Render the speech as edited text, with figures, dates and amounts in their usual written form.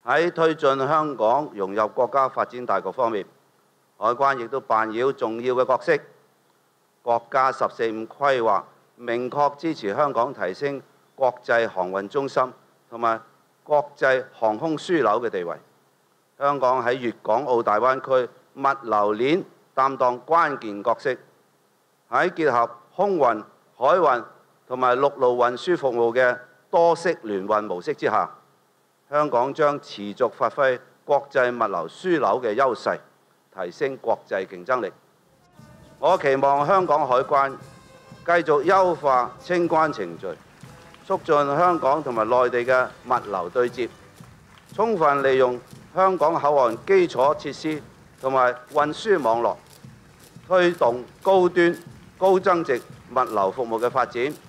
喺推進香港融入國家發展大局方面，海關亦都扮演重要嘅角色。國家十四五規劃明確支持香港提升國際航運中心同埋國際航空樞紐嘅地位。香港喺粵港澳大灣區物流鏈擔當關鍵角色，喺結合空運、海運同埋陸路運輸服務嘅多式聯運模式之下，香港將持續發揮國際物流樞紐嘅優勢，提升國際競爭力。我期望香港海關繼續優化清關程序，促進香港同埋內地嘅物流對接，充分利用香港口岸基礎設施同埋運輸網絡，推動高端高增值物流服務嘅發展。